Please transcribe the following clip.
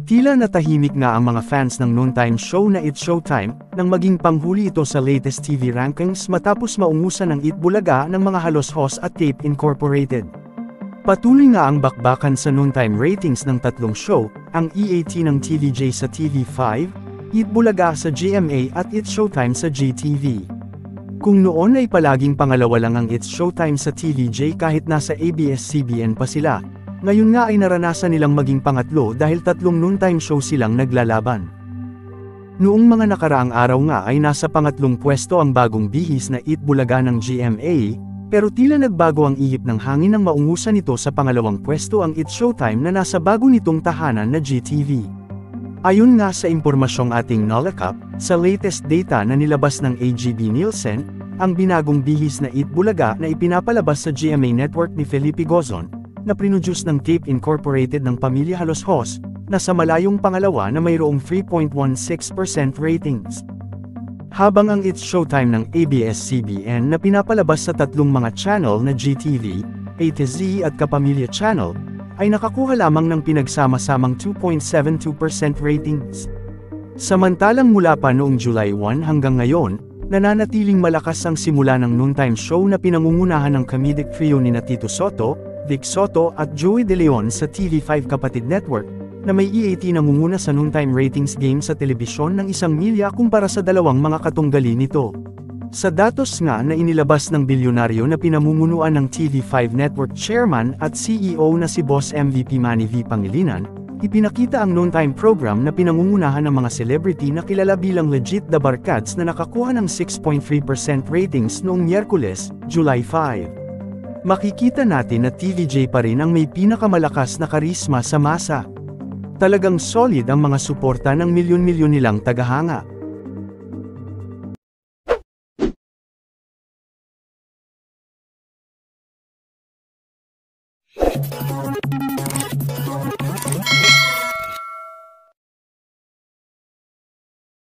Tila natahimik nga ang mga fans ng noontime show na It's Showtime, nang maging panghuli ito sa latest TV rankings matapos maungusan ng Eat Bulaga ng mga halos host at Tape Incorporated. Patuloy nga ang bakbakan sa noontime ratings ng tatlong show, ang EAT ng TVJ sa TV5, Eat Bulaga sa GMA at It's Showtime sa GTV. Kung noon ay palaging pangalawa lang ang It's Showtime sa TVJ kahit nasa ABS-CBN pa sila, ngayon nga ay naranasan nilang maging pangatlo dahil tatlong noontime show silang naglalaban. Noong mga nakaraang araw nga ay nasa pangatlong pwesto ang bagong bihis na Eat Bulaga ng GMA, pero tila nagbago ang ihip ng hangin nang maungusan nito sa pangalawang pwesto ang It's Showtime na nasa bago nitong tahanan na GTV. Ayon nga sa impormasyong ating nalakap, sa latest data na nilabas ng AGB Nielsen, ang binagong bihis na Eat Bulaga na ipinapalabas sa GMA network ni Felipe Gozon, na produce ng Tape Incorporated ng Pamilya Halos Host, na sa malayong pangalawa na mayroong 3.16% ratings. Habang ang It's Showtime ng ABS-CBN na pinapalabas sa tatlong mga channel na GTV, A to Z at Kapamilya Channel, ay nakakuha lamang ng pinagsama-samang 2.72% ratings. Samantalang mula pa noong July 1 hanggang ngayon, nananatiling malakas ang simula ng noontime show na pinangungunahan ng comedic trio ni Tito Soto, Vic Soto at Joey De Leon sa TV5 Kapatid Network, na may EAT na munguna sa noontime ratings game sa telebisyon ng 1 milya kumpara sa dalawang mga katunggali nito. Sa datos nga na inilabas ng bilyonaryo na pinamumunuan ng TV5 Network Chairman at CEO na si Boss MVP Manny V. Pangilinan, ipinakita ang noontime program na pinangungunahan ng mga celebrity na kilala bilang Legit The Barkads na nakakuha ng 6.3% ratings noong Miyerkules, July 5. Makikita natin na TVJ pa rin ang may pinakamalakas na karisma sa masa. Talagang solid ang mga suporta ng milyon-milyon nilang tagahanga.